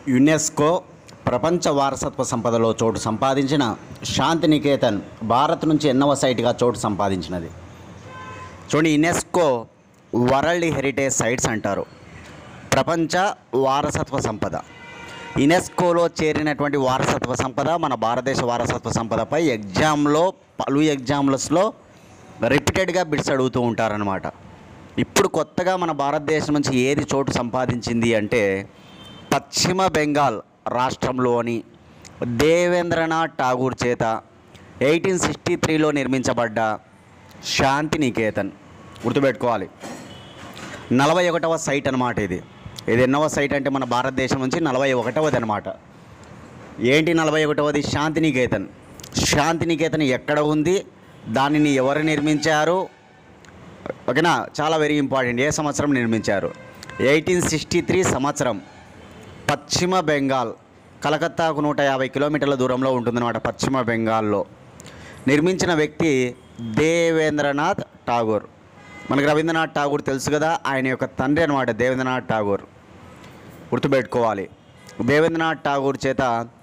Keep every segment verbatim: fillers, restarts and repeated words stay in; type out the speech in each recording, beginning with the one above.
UNESCO ప్రపంచ వారసత్వ సంపదలో చోటు సంపాదించిన శాంతినికేతన్ భారత్ నుంచి ఎన్నవ సైట్గా చోటు సంపాదించినది. చూడండి, యునెస్కో వరల్డ్ హెరిటేజ్ సైట్స్ అంటారు. ప్రపంచ వారసత్వ సంపద. యునెస్కోలో చేరినటువంటి వారసత్వ సంపద మన భారతదేశ వారసత్వ సంపదపై ఎగ్జామ్లో పలు ఎగ్జామ్లస్లో రిపీటెడ్గా బిట్స్ అడుగుతూ ఉంటారనమాట. ఇప్పుడు కొత్తగా మన భారతదేశం నుంచి ఏది చోటు సంపాదించింది అంటే పశ్చిమ బెంగాల్ రాష్ట్రంలోని దేవేంద్రనాథ్ ఠాగూర్ చేత ఎయిటీన్ సిక్స్టీ త్రీలో నిర్మించబడ్డ శాంతినికేతన్. గుర్తుపెట్టుకోవాలి, నలభై ఒకటవ సైట్ అనమాట ఇది. ఇది ఎన్నవ సైట్ అంటే మన భారతదేశం నుంచి నలభై ఒకటవది అనమాట. ఏంటి నలభై ఒకటవది? శాంతినికేతన్. శాంతినికేతన్ ఎక్కడ ఉంది, దానిని ఎవరు నిర్మించారు, ఓకేనా? చాలా వెరీ ఇంపార్టెంట్. ఏ సంవత్సరం నిర్మించారు? ఎయిటీన్ సిక్స్టీ త్రీ సంవత్సరం. పశ్చిమ బెంగాల్, కలకత్తాకు నూట యాభై కిలోమీటర్ల దూరంలో ఉంటుందన్నమాట. పశ్చిమ బెంగాల్లో నిర్మించిన వ్యక్తి దేవేంద్రనాథ్ ఠాగూర్. మనకు రవీంద్రనాథ్ ఠాగూర్ తెలుసు కదా, ఆయన యొక్క తండ్రి అనమాట దేవేంద్రనాథ్ ఠాగూర్. గుర్తుపెట్టుకోవాలి, దేవేంద్రనాథ్ ఠాగూర్ చేత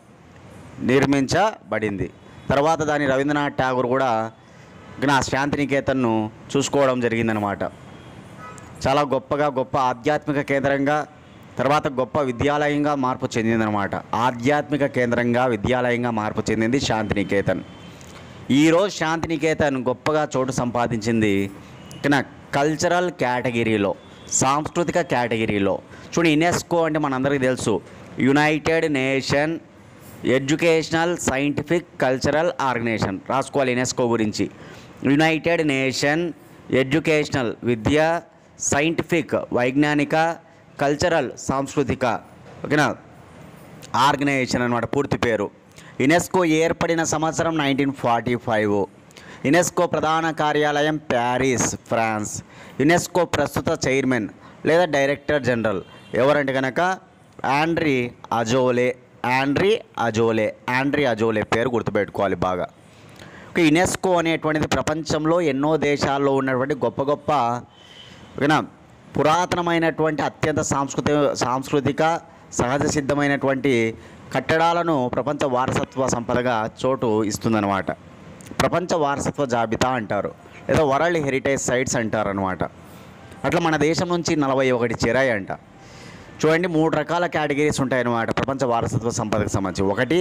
నిర్మించబడింది. తర్వాత దాని రవీంద్రనాథ్ ఠాగూర్ కూడా నా శాంతినికేతన్ను చూసుకోవడం జరిగిందనమాట. చాలా గొప్పగా గొప్ప ఆధ్యాత్మిక కేంద్రంగా, తర్వాత గొప్ప విద్యాలయంగా మార్పు చెందిందనమాట. ఆధ్యాత్మిక కేంద్రంగా, విద్యాలయంగా మార్పు చెందింది శాంతినికేతన్. ఈరోజు శాంతినికేతన్ గొప్పగా చోటు సంపాదించింది కల్చరల్ కేటగిరీలో, సాంస్కృతిక కేటగిరీలో. చూడండి, యునెస్కో అంటే మనందరికీ తెలుసు, United Nation Educational scientific cultural Organisation. రాసుకోవాలి యునెస్కో గురించి. యునైటెడ్ నేషన్ ఎడ్యుకేషనల్, విద్య, సైంటిఫిక్ వైజ్ఞానిక, కల్చరల్ సాంస్కృతిక, ఓకేనా, ఆర్గనైజేషన్ అనమాట పూర్తి పేరు. యునెస్కో ఏర్పడిన సంవత్సరం నైన్టీన్ ఫార్టీ ఫైవ్. యునెస్కో ప్రధాన కార్యాలయం ప్యారిస్, ఫ్రాన్స్. యునెస్కో ప్రస్తుత చైర్మన్ లేదా డైరెక్టర్ జనరల్ ఎవరంటే కనుక Andre Azoulay. Andre Azoulay Andre Azoulay పేరు గుర్తుపెట్టుకోవాలి బాగా. యునెస్కో అనేటువంటిది ప్రపంచంలో ఎన్నో దేశాల్లో ఉన్నటువంటి గొప్ప గొప్ప, ఓకేనా, పురాతనమైనటువంటి అత్యంత సాంస్కృతిక సాంస్కృతిక సహజ సిద్ధమైనటువంటి కట్టడాలను ప్రపంచ వారసత్వ సంపదగా చోటు ఇస్తుందన్నమాట. ప్రపంచ వారసత్వ జాబితా అంటారు, లేదా వరల్డ్ హెరిటేజ్ సైట్స్ అంటారు అనమాట. అట్లా మన దేశం నుంచి నలభై ఒకటి చేరాయంట. చూడండి, మూడు రకాల కేటగిరీస్ ఉంటాయన్నమాట ప్రపంచ వారసత్వ సంపదకు సంబంధించి. ఒకటి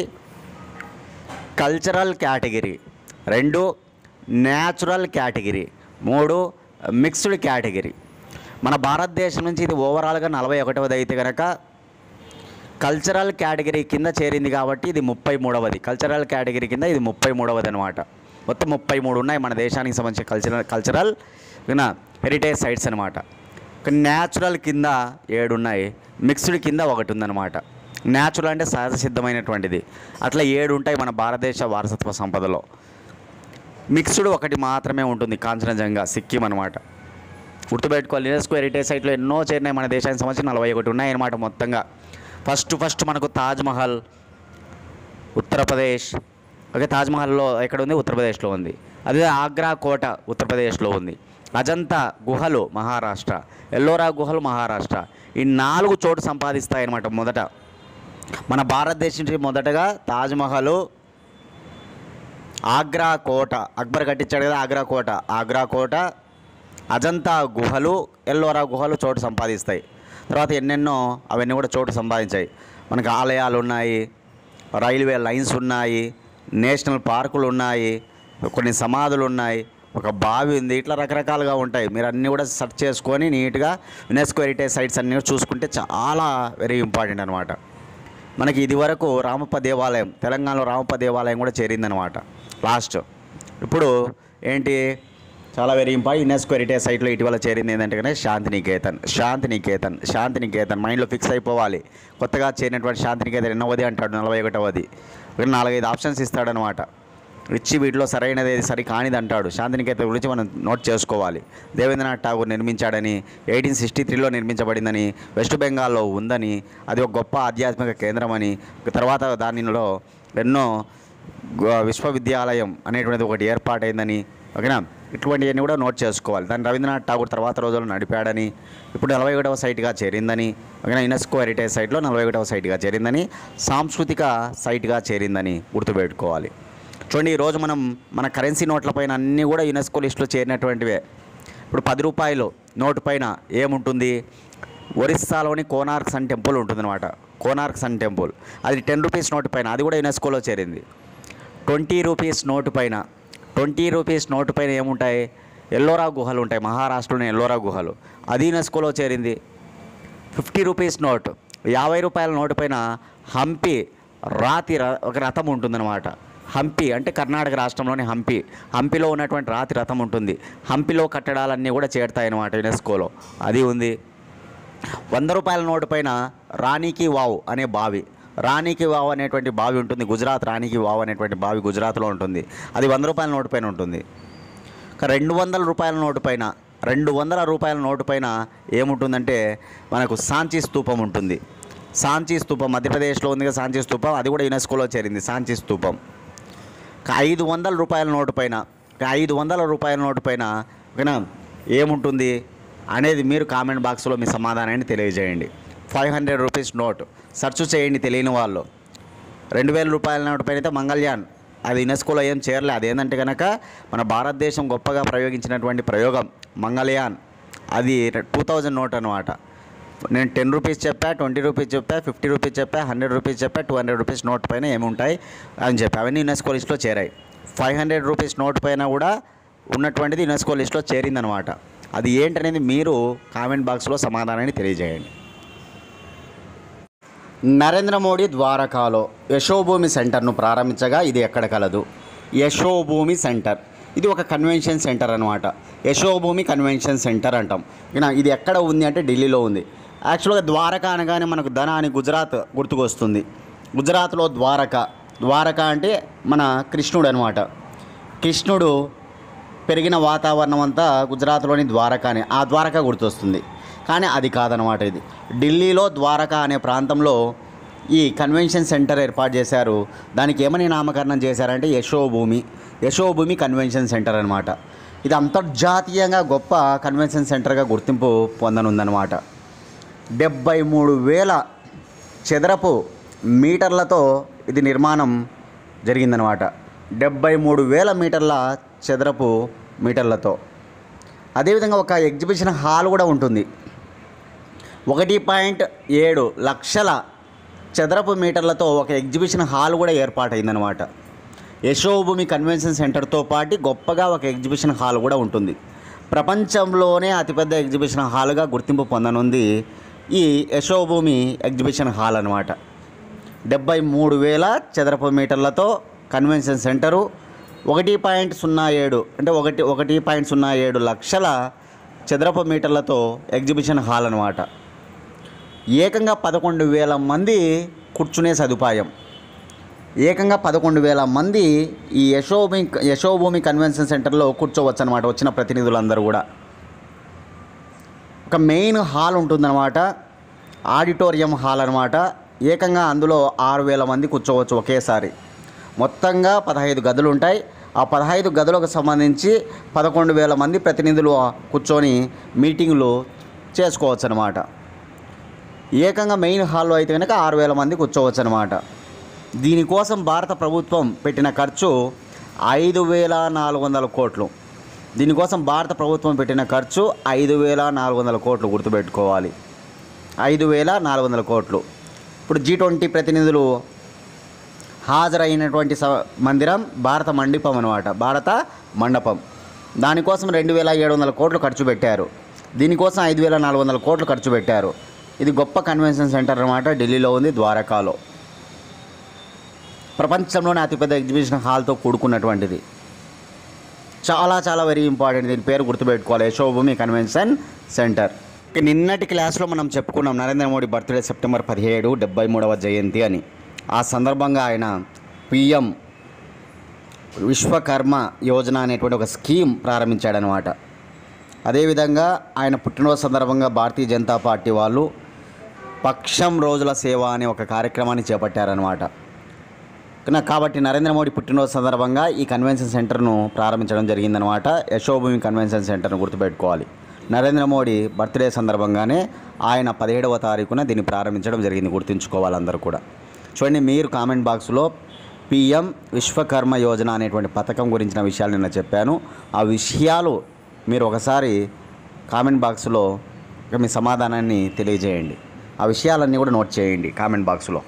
కల్చరల్ కేటగిరీ, రెండు న్యాచురల్ కేటగిరీ, మూడు మిక్స్డ్ కేటగిరీ. మన భారతదేశం నుంచి ఇది ఓవరాల్గా నలభై ఒకటవది అయితే కనుక కల్చరల్ కేటగిరీ కింద చేరింది కాబట్టి ఇది ముప్పై మూడవది. కల్చరల్ కేటగిరీ కింద ఇది ముప్పై మూడవది అనమాట. మొత్తం ముప్పై మూడు ఉన్నాయి మన దేశానికి సంబంధించిన కల్చరల్ కల్చరల్ హెరిటేజ్ సైట్స్ అనమాట. న్యాచురల్ కింద ఏడు ఉన్నాయి, మిక్స్డ్ కింద ఒకటి ఉందన్నమాట. న్యాచురల్ అంటే సహజ సిద్ధమైనటువంటిది. అట్లా ఏడు ఉంటాయి మన భారతదేశ వారసత్వ సంపదలో. మిక్స్డ్ ఒకటి మాత్రమే ఉంటుంది, కాంచనజంగా, సిక్కిం అనమాట. గుర్తుపెట్టుకోవాలి, యునెస్కో హెరిటేజ్ సైట్లో ఎన్నో చేరినాయి మన దేశానికి సంబంధించి నలభై ఒకటి ఉన్నాయి అనమాట మొత్తంగా. ఫస్ట్ ఫస్ట్ మనకు తాజ్మహల్ ఉత్తరప్రదేశ్. ఓకే, తాజ్మహల్లో ఎక్కడ ఉంది? ఉత్తరప్రదేశ్లో ఉంది. అదే ఆగ్రా కోట ఉత్తరప్రదేశ్లో ఉంది. అజంతా గుహలు మహారాష్ట్ర, ఎల్లోరా గుహలు మహారాష్ట్ర. ఈ నాలుగు చోటు సంపాదిస్తాయన్నమాట. మొదట మన భారతదేశం నుంచి మొదటగా తాజ్మహల్, ఆగ్రా కోట, అక్బర్ కట్టించాడు కదా ఆగ్రా కోట, ఆగ్రా కోట, అజంతా గుహలు, ఎల్లోరా గుహలు చోటు సంపాదిస్తాయి. తర్వాత ఎన్నెన్నో అవన్నీ కూడా చోటు సంపాదించాయి. మనకు ఆలయాలు ఉన్నాయి, రైల్వే లైన్స్ ఉన్నాయి, నేషనల్ పార్కులు ఉన్నాయి, కొన్ని సమాధులు ఉన్నాయి, ఒక బావి ఉంది. ఇట్లా రకరకాలుగా ఉంటాయి. మీరు అన్నీ కూడా సెర్చ్ చేసుకొని నీట్గా యునెస్కో హెరిటేజ్ సైట్స్ అన్నీ చూసుకుంటే చాలా వెరీ ఇంపార్టెంట్ అనమాట. మనకి ఇది వరకు రామప్ప దేవాలయం, తెలంగాణలో రామప్ప దేవాలయం కూడా చేరిందనమాట లాస్ట్. ఇప్పుడు ఏంటి చాలా వెరీ ఇంపార్టెంట్, యునెస్కో హెరిటేజ్ సైట్లో ఇటీవల చేరింది ఏంటంటే కనుక శాంతినికేతన్. శాంతినికేతన్ శాంతినికేతన్ మైండ్లో ఫిక్స్ అయిపోవాలి. కొత్తగా చేరినటువంటి శాంతినికేతన్ ఎన్నవది అంటాడు? నలభై ఒకటవది. నాలుగైదు ఆప్షన్స్ ఇస్తాడనమాట. ఇచ్చి వీటిలో సరైనది ఏది సరి కానిది అంటాడు. శాంతినికేతన్ గురించి మనం నోట్ చేసుకోవాలి. దేవేంద్రనాథ్ ఠాగూర్ నిర్మించాడని, ఎయిటీన్ సిక్స్టీ త్రీలో నిర్మించబడిందని, వెస్ట్ బెంగాల్లో ఉందని, అది ఒక గొప్ప ఆధ్యాత్మిక కేంద్రం అని, తర్వాత దానిలో ఎన్నో విశ్వవిద్యాలయం అనేటువంటిది ఒకటి ఏర్పాటైందని, ఓకేనా, ఇటువంటివన్నీ కూడా నోట్ చేసుకోవాలి. దాన్ని రవీంద్రనాథ్ ఠాగూర్ తర్వాత రోజుల్లో నడిపాడని, ఇప్పుడు నలభై ఒకటవ సైట్గా చేరిందని, యునెస్కో హెరిటేజ్ సైట్లో నలభై ఒకటవ సైట్గా చేరిందని, సాంస్కృతిక సైట్గా చేరిందని గుర్తుపెట్టుకోవాలి. చూడండి, ఈరోజు మనం మన కరెన్సీ నోట్లపైన అన్నీ కూడా యునెస్కో లిస్టులో చేరినటువంటివే. ఇప్పుడు పది రూపాయలు నోటు పైన ఏముంటుంది? ఒరిస్సాలోని కోనార్క్ సన్ టెంపుల్ ఉంటుందన్నమాట. కోనార్క్ సన్ టెంపుల్ అది టెన్ రూపీస్ నోటు పైన, అది కూడా యునెస్కోలో చేరింది. ట్వంటీ రూపీస్ నోటు పైన ట్వంటీ రూపీస్ నోటు పైన ఏముంటాయి? ఎల్లోరా గుహలు ఉంటాయి, మహారాష్ట్రలోని ఎల్లోరా గుహలు, అది యునెస్కోలో చేరింది. ఫిఫ్టీ రూపీస్ నోటు, యాభై రూపాయల నోటు పైన హంపి రాతి ఒక రథం ఉంటుందన్నమాట. హంపి అంటే కర్ణాటక రాష్ట్రంలోని హంపి, హంపిలో ఉన్నటువంటి రాతి రథం ఉంటుంది. హంపిలో కట్టడాలన్నీ కూడా చేరుతాయన్నమాట యునెస్కోలో, అది ఉంది. వంద రూపాయల నోటు పైన రాణికి వావ్ అనే బావి, రాణికి వావ్ అనేటువంటి బావి ఉంటుంది. గుజరాత్ రాణికి వావ్ అనేటువంటి బావి గుజరాత్లో ఉంటుంది, అది వంద రూపాయల నోటు పైన ఉంటుంది. రెండు వందల రూపాయల నోటు పైన రెండు వందల రూపాయల నోటు పైన ఏముంటుందంటే మనకు సాంచి స్తూపం ఉంటుంది. సాంచి స్తూపం మధ్యప్రదేశ్లో ఉంది కదా సాంచి స్తూపం, అది కూడా యునెస్కోలో చేరింది సాంచి స్తూపం. ఐదు వందల రూపాయల నోటు పైన ఐదు వందల రూపాయల నోటు పైన ఓకేనా ఏముంటుంది అనేది మీరు కామెంట్ బాక్స్లో మీ సమాధానాన్ని తెలియజేయండి. Five hundred rupees note search చేయండి తెలియని వాళ్ళు. రెండు వేల రూపాయల నోటు పైన అయితే మంగళ్యాన్, అది యునెస్కోలో ఏం చేరలే. అదేంటంటే కనుక మన భారతదేశం గొప్పగా ప్రయోగించినటువంటి ప్రయోగం మంగళయాన్, అది టూ థౌజండ్ నోట్ అనమాట. నేను టెన్ రూపీస్ చెప్పా, ట్వంటీ రూపీస్ చెప్పా, ఫిఫ్టీ రూపీస్ చెప్పా, హండ్రెడ్ రూపీస్ చెప్పా, టూ హండ్రెడ్ రూపీస్ నోట్ పైన ఏముంటాయి అని చెప్పి అవన్నీ యునెస్కో లిస్ట్లో చేరాయి. ఫైవ్ హండ్రెడ్ రూపీస్ నోట్ పైన కూడా ఉన్నటువంటిది యునెస్కో లిస్ట్లో చేరిందనమాట. అది ఏంటనేది మీరు కామెంట్ బాక్స్లో సమాధానాన్ని తెలియజేయండి. నరేంద్ర మోడీ ద్వారకాలో యశోభూమి సెంటర్ను ప్రారంభించగా ఇది ఎక్కడ కలదు? యశోభూమి సెంటర్, ఇది ఒక కన్వెన్షన్ సెంటర్ అనమాట. యశోభూమి కన్వెన్షన్ సెంటర్ అంటాం. ఇది ఎక్కడ ఉంది అంటే ఢిల్లీలో ఉంది. యాక్చువల్గా ద్వారకా అనగానే మనకు ధన అని గుజరాత్ గుర్తుకొస్తుంది. గుజరాత్లో ద్వారక, ద్వారక అంటే మన కృష్ణుడు అనమాట. కృష్ణుడు పెరిగిన వాతావరణం అంతా గుజరాత్లోని ద్వారకానే, ఆ ద్వారక గుర్తొస్తుంది. కానీ అది కాదనమాట. ఇది ఢిల్లీలో ద్వారకా అనే ప్రాంతంలో ఈ కన్వెన్షన్ సెంటర్ ఏర్పాటు చేశారు. దానికి ఏమని నామకరణం చేశారంటే యశోభూమి, యశోభూమి కన్వెన్షన్ సెంటర్ అనమాట. ఇది అంతర్జాతీయంగా గొప్ప కన్వెన్షన్ సెంటర్గా గుర్తింపు పొందనుందనమాట. డెబ్బై మూడు వేల చదరపు మీటర్లతో ఇది నిర్మాణం జరిగిందనమాట. డెబ్బై మూడు వేల మీటర్ల చదరపు మీటర్లతో. అదేవిధంగా ఒక ఎగ్జిబిషన్ హాల్ కూడా ఉంటుంది. ఒకటి పాయింట్ ఏడు లక్షల చదరపు మీటర్లతో ఒక ఎగ్జిబిషన్ హాల్ కూడా ఏర్పాటైందనమాట. యశోభూమి కన్వెన్షన్ సెంటర్తో పాటు గొప్పగా ఒక ఎగ్జిబిషన్ హాల్ కూడా ఉంటుంది. ప్రపంచంలోనే అతిపెద్ద ఎగ్జిబిషన్ హాల్గా గుర్తింపు పొందనుంది ఈ యశోభూమి ఎగ్జిబిషన్ హాల్ అనమాట. డెబ్బై మూడు వేల చదరపు మీటర్లతో కన్వెన్షన్ సెంటరు, ఒకటి పాయింట్ సున్నా ఏడు అంటే ఒకటి ఒకటి పాయింట్ సున్నా ఏడు లక్షల చదరపు మీటర్లతో ఎగ్జిబిషన్ హాల్ అనమాట. ఏకంగా పదకొండు వేల మంది కూర్చునే సదుపాయం. ఏకంగా పదకొండు వేల మంది ఈ యశోభూమి యశోభూమి కన్వెన్షన్ సెంటర్లో కూర్చోవచ్చు అనమాట. వచ్చిన ప్రతినిధులందరూ కూడా. ఒక మెయిన్ హాల్ ఉంటుందన్నమాట, ఆడిటోరియం హాల్ అనమాట. ఏకంగా అందులో ఆరు వేల మంది కూర్చోవచ్చు ఒకేసారి. మొత్తంగా పదహైదు గదులు ఉంటాయి. ఆ పదహైదు గదులకు సంబంధించి పదకొండు వేల మంది ప్రతినిధులు కూర్చొని మీటింగులు చేసుకోవచ్చు అనమాట. ఏకంగా మెయిన్ హాల్లో అయితే కనుక ఆరు వేల మంది కూర్చోవచ్చు అనమాట. దీనికోసం భారత ప్రభుత్వం పెట్టిన ఖర్చు ఐదు వేల నాలుగు వందల కోట్లు. దీనికోసం భారత ప్రభుత్వం పెట్టిన ఖర్చు ఐదు వేల నాలుగు వందల కోట్లు గుర్తుపెట్టుకోవాలి. ఐదు వేల నాలుగు వందల కోట్లు. ఇప్పుడు జీ ట్వంటీ ప్రతినిధులు హాజరైనటువంటి స మందిరం భారత మండపం అనమాట, భారత మండపం. దానికోసం రెండు వేల ఏడు వందల కోట్లు ఖర్చు పెట్టారు. దీనికోసం ఐదు వేల నాలుగు వందల కోట్లు ఖర్చు పెట్టారు. ఇది గొప్ప కన్వెన్షన్ సెంటర్ అనమాట. ఢిల్లీలో ఉంది, ద్వారకాలో. ప్రపంచంలోనే అతిపెద్ద ఎగ్జిబిషన్ హాల్తో కూడుకున్నటువంటిది. చాలా చాలా వెరీ ఇంపార్టెంట్. దీని పేరు గుర్తుపెట్టుకోవాలి, యశోభూమి కన్వెన్షన్ సెంటర్. నిన్నటి క్లాస్లో మనం చెప్పుకున్నాం నరేంద్ర మోడీ బర్త్డే సెప్టెంబర్ పదిహేడు డెబ్బై మూడవ జయంతి అని. ఆ సందర్భంగా ఆయన పిఎం విశ్వకర్మ యోజన అనేటువంటి ఒక స్కీమ్ ప్రారంభించాడనమాట. అదేవిధంగా ఆయన పుట్టినరోజు సందర్భంగా భారతీయ జనతా పార్టీ వాళ్ళు పక్షం రోజుల సేవ అనే ఒక కార్యక్రమాన్ని చేపట్టారనమాట. నా- కాబట్టి నరేంద్ర మోడీ పుట్టినరోజు సందర్భంగా ఈ కన్వెన్షన్ సెంటర్ను ప్రారంభించడం జరిగిందనమాట. యశోభూమి కన్వెన్షన్ సెంటర్ను గుర్తుపెట్టుకోవాలి. నరేంద్ర మోడీ బర్త్డే సందర్భంగానే ఆయన పదిహేడవ తారీఖున దీన్ని ప్రారంభించడం జరిగింది, గుర్తుంచుకోవాలి అందరూ కూడా. చూడండి, మీరు కామెంట్ బాక్స్లో పిఎం విశ్వకర్మ యోజన అనేటువంటి పథకం గురించిన విషయాలు నిన్న చెప్పాను. ఆ విషయాలు మీరు ఒకసారి కామెంట్ బాక్స్లో మీ సమాధానాన్ని తెలియజేయండి. ఆ విషయాలన్నీ కూడా నోట్ చేయండి కామెంట్ బాక్స్లో.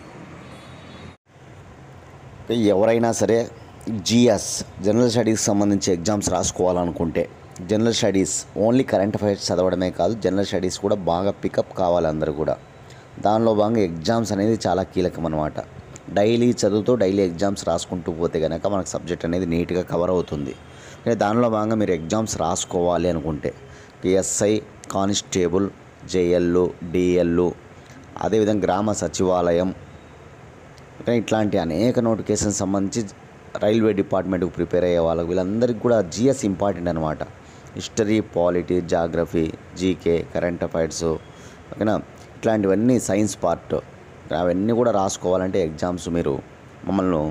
ఎవరైనా సరే జిఎస్ జనరల్ స్టడీస్కి సంబంధించి ఎగ్జామ్స్ రాసుకోవాలనుకుంటే, general studies only current affairs చదవడమే కాదు, జనరల్ స్టడీస్ కూడా బాగా పికప్ కావాలి అందరూ కూడా. దానిలో భాగంగా ఎగ్జామ్స్ అనేది చాలా కీలకం అనమాట. డైలీ చదువుతూ డైలీ ఎగ్జామ్స్ రాసుకుంటూ పోతే కనుక మనకు సబ్జెక్ట్ అనేది నీట్గా కవర్ అవుతుంది. దానిలో భాగంగా మీరు ఎగ్జామ్స్ రాసుకోవాలి అనుకుంటే ఎస్ఐ, కానిస్టేబుల్, జేఎల్లు, డిఎల్లు, అదేవిధంగా గ్రామ సచివాలయం, ఇట్లాంటి అనేక నోటిఫికేషన్ సంబంధించి రైల్వే డిపార్ట్మెంట్కి ప్రిపేర్ అయ్యే వాళ్ళకి వీళ్ళందరికీ కూడా జిఎస్ ఇంపార్టెంట్ అనమాట. History, polity, geography, GK, current affairs, ఓకేనా, ఇట్లాంటివన్నీ సైన్స్ పార్ట్, అవన్నీ కూడా రాసుకోవాలంటే ఎగ్జామ్స్ మీరు మమ్మల్ని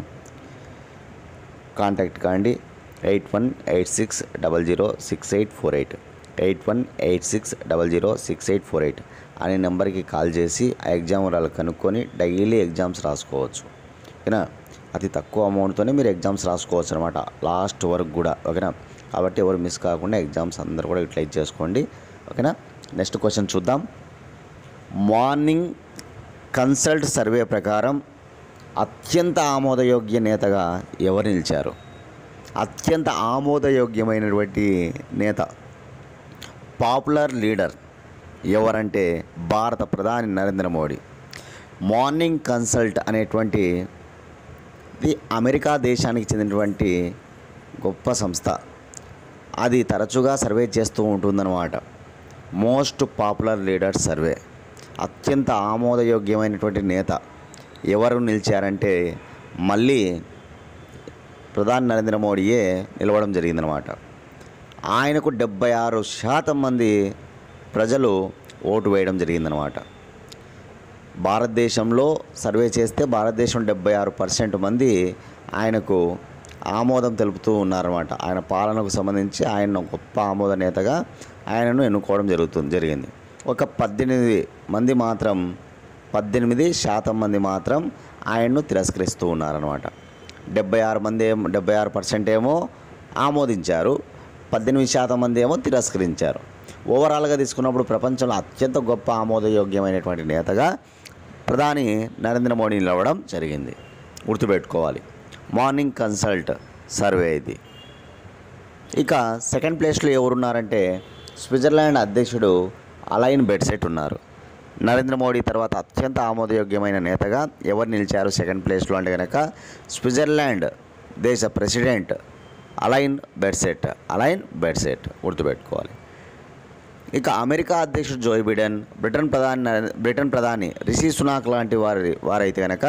కాంటాక్ట్ కాండి. Eight one eight six double zero six eight four eight eight one eight six double zero six eight four eight అనే నెంబర్కి కాల్ చేసి ఆ ఎగ్జామ్ వాళ్ళు కనుక్కొని డైలీ ఎగ్జామ్స్ రాసుకోవచ్చు. ఓకేనా, అతి తక్కువ అమౌంట్తోనే మీరు ఎగ్జామ్స్ రాసుకోవచ్చు అనమాట, లాస్ట్ వరకు కూడా. ఓకేనా, కాబట్టి ఎవరు మిస్ కాకుండా ఎగ్జామ్స్ అందరూ కూడా యూటిలైజ్ చేసుకోండి. ఓకేనా, నెక్స్ట్ క్వశ్చన్ చూద్దాం. మార్నింగ్ కన్సల్ట్ సర్వే ప్రకారం అత్యంత ఆమోదయోగ్య నేతగా ఎవరు నిలిచారు? అత్యంత ఆమోదయోగ్యమైనటువంటి నేత, పాపులర్ లీడర్ ఎవరంటే భారత ప్రధాని నరేంద్ర మోడీ. మార్నింగ్ కన్సల్ట్ అనేటువంటి ఇది అమెరికా దేశానికి చెందినటువంటి గొప్ప సంస్థ. అది తరచుగా సర్వే చేస్తూ ఉంటుందన్నమాట. మోస్ట్ పాపులర్ లీడర్ సర్వే, అత్యంత ఆమోదయోగ్యమైనటువంటి నేత ఎవరు నిలిచారంటే మళ్ళీ ప్రధాని నరేంద్ర మోడీయే నిలవడం జరిగిందనమాట. ఆయనకు డెబ్బై ఆరు శాతం మంది ప్రజలు ఓటు వేయడం జరిగిందనమాట. భారతదేశంలో సర్వే చేస్తే భారతదేశం డెబ్బై ఆరు పర్సెంట్ మంది ఆయనకు ఆమోదం తెలుపుతూ ఉన్నారన్నమాట. ఆయన పాలనకు సంబంధించి ఆయన గొప్ప ఆమోద నేతగా ఆయనను ఎన్నుకోవడం జరుగుతుంది జరిగింది. ఒక పద్దెనిమిది మంది మాత్రం పద్దెనిమిది శాతం మంది మాత్రం ఆయన్ను తిరస్కరిస్తూ ఉన్నారన్నమాట. డెబ్బై ఆరు మంది ఏమో డెబ్బై ఆరు పర్సెంట్ ఏమో ఆమోదించారు, పద్దెనిమిది శాతం మంది ఏమో తిరస్కరించారు. ఓవరాల్గా తీసుకున్నప్పుడు ప్రపంచంలో అత్యంత గొప్ప ఆమోదయోగ్యమైనటువంటి నేతగా ప్రధాని నరేంద్ర మోడీ నిలవడం జరిగింది, గుర్తుపెట్టుకోవాలి. మార్నింగ్ కన్సల్ట్ సర్వే ఇది. ఇక సెకండ్ ప్లేస్లో ఎవరున్నారంటే స్విట్జర్లాండ్ అధ్యక్షుడు అలైన్ బెర్సెట్ ఉన్నారు. నరేంద్ర మోడీ తర్వాత అత్యంత ఆమోదయోగ్యమైన నేతగా ఎవరు నిలిచారు సెకండ్ ప్లేస్లో అంటే కనుక స్విట్జర్లాండ్ దేశ president Alain Berset Alain Berset గుర్తుపెట్టుకోవాలి. ఇక అమెరికా అధ్యక్షుడు జో బిడెన్, బ్రిటన్ ప్రధాని బ్రిటన్ ప్రధాని రిషి సునాక్ లాంటి వారి వారైతే కనుక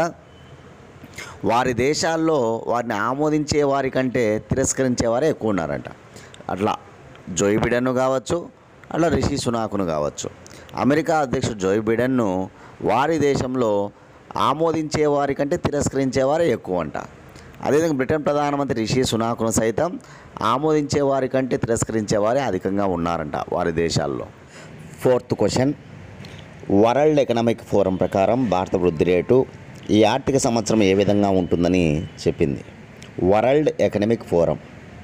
వారి దేశాల్లో వారిని ఆమోదించే వారి కంటే తిరస్కరించే వారే ఎక్కువ ఉన్నారంట. అట్లా జో బిడెన్ను కావచ్చు, అట్లా రిషి సునాక్ను కావచ్చు. అమెరికా అధ్యక్షుడు జో బిడెన్ను వారి దేశంలో ఆమోదించే వారి కంటే తిరస్కరించేవారే ఎక్కువ అంట. అదేవిధంగా బ్రిటన్ ప్రధానమంత్రి రిషి సునాక్ను సైతం ఆమోదించే వారి కంటే తిరస్కరించేవారే అధికంగా ఉన్నారంట వారి దేశాల్లో. Fourth question, world economic forum ప్రకారం భారత వృద్ధి రేటు ఈ ఆర్థిక సంవత్సరం ఏ విధంగా ఉంటుందని చెప్పింది? వరల్డ్ ఎకనామిక్ ఫోరం,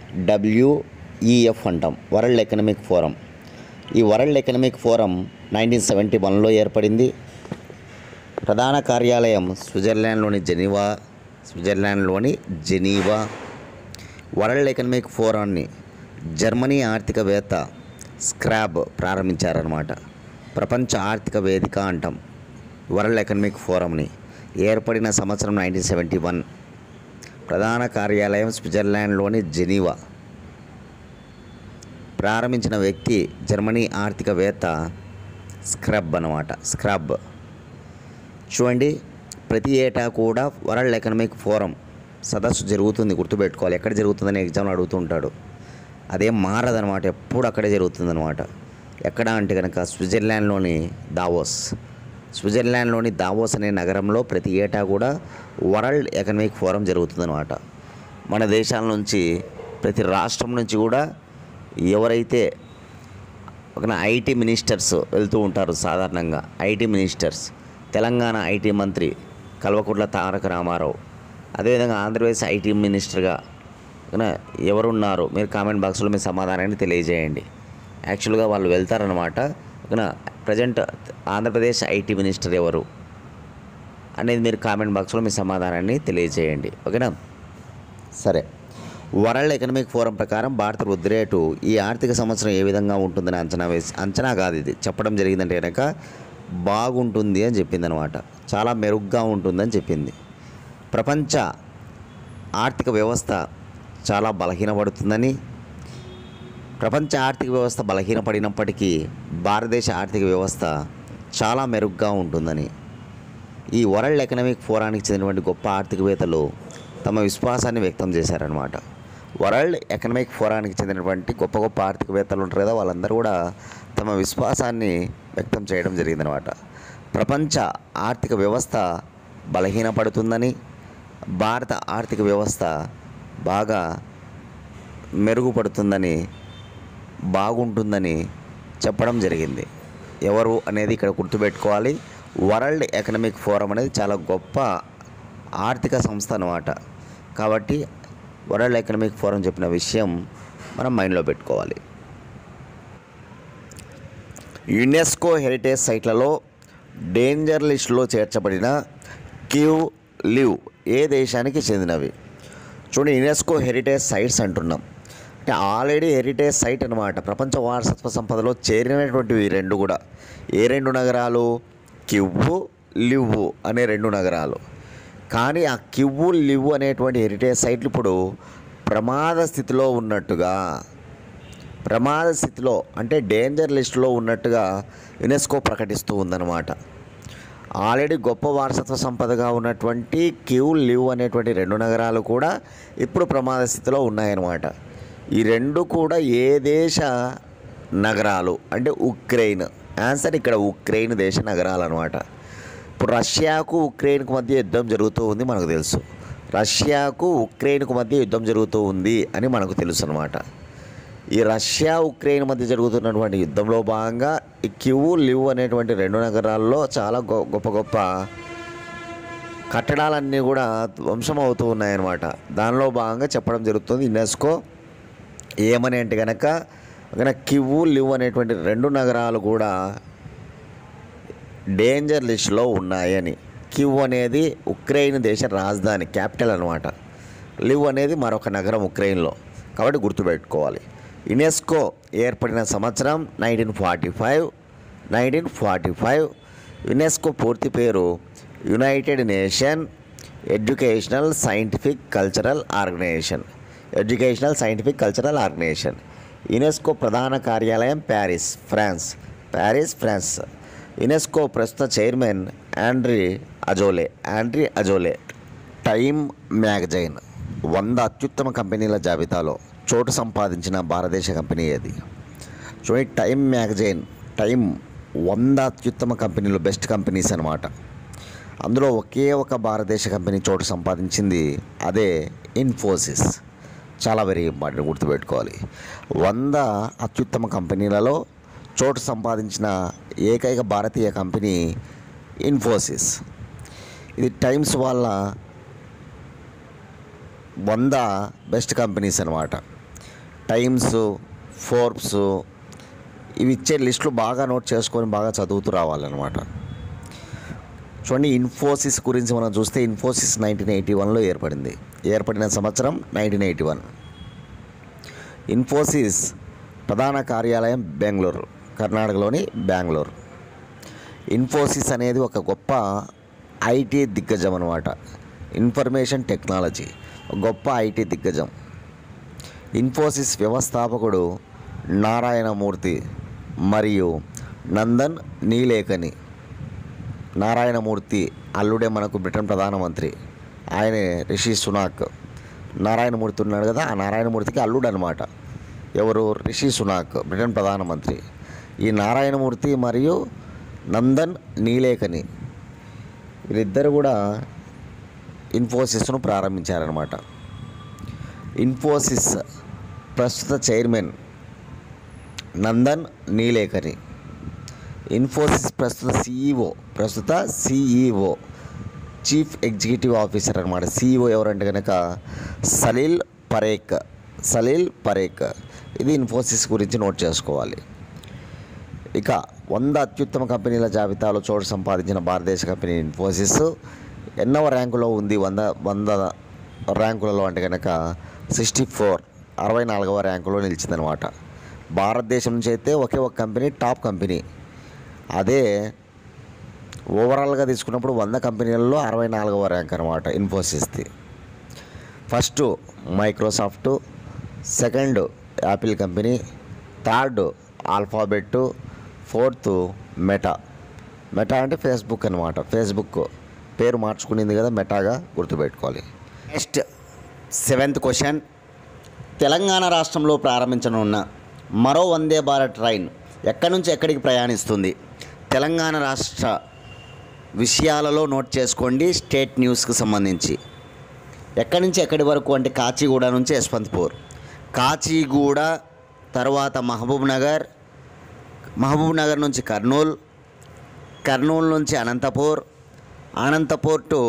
డబ్ల్యూఈఎఫ్ అంటాం, వరల్డ్ ఎకనామిక్ ఫోరం. ఈ world economic forum nineteen seventy వన్లో ఏర్పడింది. ప్రధాన కార్యాలయం స్విట్జర్లాండ్లోని జెనీవా స్విట్జర్లాండ్లోని జెనీవా. వరల్డ్ ఎకనామిక్ ఫోరాన్ని జర్మనీ ఆర్థికవేత్త స్క్రాబ్ ప్రారంభించారన్నమాట. ప్రపంచ ఆర్థిక వేదిక అంటాం వరల్డ్ ఎకనామిక్ ఫోరంని. ఏర్పడిన సంవత్సరం నైన్టీన్ సెవెంటీ వన్. ప్రధాన కార్యాలయం స్విట్జర్లాండ్లోని జెనీవా. ప్రారంభించిన వ్యక్తి జర్మనీ ఆర్థికవేత్త స్క్రబ్ అన్నమాట. స్క్రబ్ చూడండి, ప్రతి ఏటా కూడా వరల్డ్ ఎకనామిక్ ఫోరం సదస్సు జరుగుతుంది, గుర్తుపెట్టుకోవాలి. ఎక్కడ జరుగుతుందని ఎగ్జామ్లో అడుగుతూ ఉంటాడు. అదేం మారదనమాట, ఎప్పుడు అక్కడే జరుగుతుందనమాట. ఎక్కడ అంటే కనుక స్విట్జర్లాండ్లోని దావోస్. స్విట్జర్లాండ్లోని దావోస్ అనే నగరంలో ప్రతి ఏటా కూడా వరల్డ్ ఎకనామిక్ ఫోరం జరుగుతుందన్నమాట. మన దేశాల నుంచి ప్రతి రాష్ట్రం నుంచి కూడా ఎవరైతే ఒక ఐటీ మినిస్టర్స్ వెళ్తూ ఉంటారు. సాధారణంగా ఐటీ మినిస్టర్స్, తెలంగాణ ఐటీ మంత్రి కల్వకుంట్ల తారక రామారావు, అదేవిధంగా ఆంధ్రప్రదేశ్ ఐటీ మినిస్టర్గా ఎవరున్నారు మీరు కామెంట్ బాక్స్లో మీ సమాధానాన్ని తెలియజేయండి. యాక్చువల్గా వాళ్ళు వెళ్తారనమాట. ఓకేనా, ప్రజెంట్ ఆంధ్రప్రదేశ్ ఐటీ మినిస్టర్ ఎవరు అనేది మీరు కామెంట్ బాక్స్లో మీ సమాధానాన్ని తెలియజేయండి. ఓకేనా, సరే. వరల్డ్ ఎకనామిక్ ఫోరం ప్రకారం భారత వృద్ధి రేటు ఈ ఆర్థిక సంవత్సరం ఏ విధంగా ఉంటుందని అంచనా వేసి అంచనా కాదు ఇది చెప్పడం జరిగిందంటే కనుక బాగుంటుంది అని చెప్పిందనమాట. చాలా మెరుగ్గా ఉంటుందని చెప్పింది. ప్రపంచ ఆర్థిక వ్యవస్థ చాలా బలహీనపడుతుందని, ప్రపంచ ఆర్థిక వ్యవస్థ బలహీనపడినప్పటికీ భారతదేశ ఆర్థిక వ్యవస్థ చాలా మెరుగ్గా ఉంటుందని ఈ వరల్డ్ ఎకనామిక్ ఫోరానికి చెందినటువంటి గొప్ప ఆర్థికవేత్తలు తమ విశ్వాసాన్ని వ్యక్తం చేశారనమాట. వరల్డ్ ఎకనామిక్ ఫోరానికి చెందినటువంటి గొప్ప గొప్ప ఆర్థికవేత్తలు ఉంటారు కదా, వాళ్ళందరూ కూడా తమ విశ్వాసాన్ని వ్యక్తం చేయడం జరిగిందనమాట. ప్రపంచ ఆర్థిక వ్యవస్థ బలహీనపడుతుందని, భారత ఆర్థిక వ్యవస్థ బాగా మెరుగుపడుతుందని, బాగుంటుందని చెప్పడం జరిగింది. ఎవరు అనేది ఇక్కడ గుర్తుపెట్టుకోవాలి. వరల్డ్ ఎకనామిక్ ఫోరం అనేది చాలా గొప్ప ఆర్థిక సంస్థ అన్నమాట. కాబట్టి వరల్డ్ ఎకనామిక్ ఫోరం చెప్పిన విషయం మనం మైండ్లో పెట్టుకోవాలి. యునెస్కో హెరిటేజ్ సైట్లలో డేంజర్ లిస్టులో చేర్చబడిన క్యూ లివ్ ఏ దేశానికి చెందినవి? చూడండి, యునెస్కో హెరిటేజ్ సైట్స్ అంటున్నాం అంటే ఆల్రెడీ హెరిటేజ్ సైట్ అనమాట. ప్రపంచ వారసత్వ సంపదలో చేరినటువంటివి రెండు కూడా. ఏ రెండు నగరాలు? కివ్వు, లివ్వు అనే రెండు నగరాలు. కానీ ఆ కివ్వు, లివ్వు అనేటువంటి హెరిటేజ్ సైట్లు ఇప్పుడు ప్రమాద స్థితిలో ఉన్నట్టుగా, ప్రమాద స్థితిలో అంటే డేంజర్ లిస్టులో ఉన్నట్టుగా యునెస్కో ప్రకటిస్తూ ఉందన్నమాట. ఆల్రెడీ గొప్ప వారసత్వ సంపదగా ఉన్నటువంటి కివ్, లివ్ అనేటువంటి రెండు నగరాలు కూడా ఇప్పుడు ప్రమాద స్థితిలో ఉన్నాయన్నమాట. ఈ రెండు కూడా ఏ దేశ నగరాలు అంటే ఉక్రెయిన్. ఆన్సర్ ఇక్కడ ఉక్రెయిన్ దేశ నగరాలు అనమాట. ఇప్పుడు రష్యాకు ఉక్రెయిన్కు మధ్య యుద్ధం జరుగుతూ ఉంది మనకు తెలుసు. రష్యాకు ఉక్రెయిన్కు మధ్య యుద్ధం జరుగుతూ ఉంది అని మనకు తెలుసు అనమాట. ఈ రష్యా ఉక్రెయిన్ మధ్య జరుగుతున్నటువంటి యుద్ధంలో భాగంగా ఈ కివ్, లివ్ అనేటువంటి రెండు నగరాల్లో చాలా గొప్ప గొప్ప కట్టడాలన్నీ కూడా ధ్వంసం అవుతూ ఉన్నాయన్నమాట. దానిలో భాగంగా చెప్పడం జరుగుతుంది యునెస్కో ఏమని అంటే కనుక కనుక కివ్, లివ్ అనేటువంటి రెండు నగరాలు కూడా డేంజర్ లిస్టులో ఉన్నాయని. కివ్ అనేది ఉక్రెయిన్ దేశ రాజధాని, క్యాపిటల్ అనమాట. లివ్ అనేది మరొక నగరం ఉక్రెయిన్లో. కాబట్టి గుర్తుపెట్టుకోవాలి. యునెస్కో ఏర్పడిన సంవత్సరం nineteen forty five nineteen forty five UNESCO పూర్తి పేరు United Nation Educational scientific cultural Organisation. Educational scientific cultural organisation. UNESCO ప్రధాన కార్యాలయం Paris, France. Paris, France. UNESCO ప్రస్తుత chairman Andre Azoulay. Andre Azoulay. Time magazine వంద అత్యుత్తమ కంపెనీల జాబితాలో చోటు సంపాదించిన భారతదేశ కంపెనీ ఏది? చూడండి, టైమ్ మ్యాగజైన్ టైమ్ వంద అత్యుత్తమ కంపెనీలు, బెస్ట్ కంపెనీస్ అనమాట. అందులో ఒకే ఒక భారతదేశ కంపెనీ చోటు సంపాదించింది, అదే ఇన్ఫోసిస్. చాలా వెరీ ఇంపార్టెంట్, గుర్తుపెట్టుకోవాలి. వంద అత్యుత్తమ కంపెనీలలో చోటు సంపాదించిన ఏకైక భారతీయ కంపెనీ ఇన్ఫోసిస్. ఇది టైమ్స్ వాళ్ళ వంద బెస్ట్ కంపెనీస్ అనమాట. టైమ్స్, ఫోర్బ్స్ ఇవి ఇచ్చే లిస్టులు బాగా నోట్ చేసుకొని బాగా చదువుతూ రావాలన్నమాట. చూడండి, ఇన్ఫోసిస్ గురించి మనం చూస్తే ఇన్ఫోసిస్ నైన్టీన్ ఎయిటీ వన్లో ఏర్పడింది. ఏర్పడిన సంవత్సరం నైన్టీన్ ఎయిటీ వన్. ఇన్ఫోసిస్ ప్రధాన కార్యాలయం బెంగళూరు, కర్ణాటకలోని బెంగళూరు. ఇన్ఫోసిస్ అనేది ఒక గొప్ప ఐటీ దిగ్గజం అనమాట. ఇన్ఫర్మేషన్ టెక్నాలజీ గొప్ప ఐటీ దిగ్గజం. ఇన్ఫోసిస్ వ్యవస్థాపకుడు నారాయణమూర్తి మరియు నందన్ నీలేకని. నారాయణమూర్తి అల్లుడే మనకు బ్రిటన్ ప్రధానమంత్రి, ఆయనే రిషి సునాక్. నారాయణమూర్తి ఉన్నాడు కదా, ఆ నారాయణమూర్తికి అల్లుడు అనమాట. ఎవరు? రిషి సునాక్, బ్రిటన్ ప్రధానమంత్రి. ఈ నారాయణమూర్తి మరియు నందన్ నీలేకని వీరిద్దరు కూడా ఇన్ఫోసిస్ను ప్రారంభించారనమాట. ఇన్ఫోసిస్ ప్రస్తుత చైర్మన్ నందన్ నీలేకని, ఇన్ఫోసిస్ ప్రస్తుత సిఈఓ ప్రస్తుత సిఈఓ చీఫ్ ఎగ్జిక్యూటివ్ ఆఫీసర్ అనమాట. సిఈఓ ఎవరంటే కనుక సలీల్ పరేఖ్ సలీల్ పరేఖ్ ఇది ఇన్ఫోసిస్ గురించి నోట్ చేసుకోవాలి. ఇక వంద అత్యుత్తమ కంపెనీల జాబితాలో చోటు సంపాదించిన భారతదేశ కంపెనీ ఇన్ఫోసిస్ ఎన్నవ ర్యాంకులో ఉంది? వంద వంద ర్యాంకులలో అంటే కనుక సిక్స్టీ ఫోర్ అరవై నాలుగవ ర్యాంకులో నిలిచిందనమాట. భారతదేశం నుంచి అయితే ఒకే ఒక కంపెనీ టాప్ కంపెనీ, అదే ఓవరాల్గా తీసుకున్నప్పుడు వంద కంపెనీలలో అరవై నాలుగవ ర్యాంక్ అనమాట ఇన్ఫోసిస్ది. First Microsoft, second Apple company, third Alphabet, fourth Meta. Meta అంటే ఫేస్బుక్ అనమాట. ఫేస్బుక్ పేరు మార్చుకునింది కదా మెటాగా, గుర్తుపెట్టుకోవాలి. నెక్స్ట్ సెవెంత్ క్వశ్చన్, తెలంగాణ రాష్ట్రంలో ప్రారంభించనున్న మరో వందే భారత్ ట్రైన్ ఎక్కడి నుంచి ఎక్కడికి ప్రయాణిస్తుంది? తెలంగాణ రాష్ట్ర విషయాలలో నోట్ చేసుకోండి. స్టేట్ న్యూస్కి సంబంధించి ఎక్కడి నుంచి ఎక్కడి వరకు అంటే కాచిగూడ నుంచి యశ్వంత్పూర్, కాచిగూడ తర్వాత మహబూబ్ నగర్, మహబూబ్ నగర్ నుంచి కర్నూలు, కర్నూలు నుంచి అనంతపూర్, అనంతపూర్ టు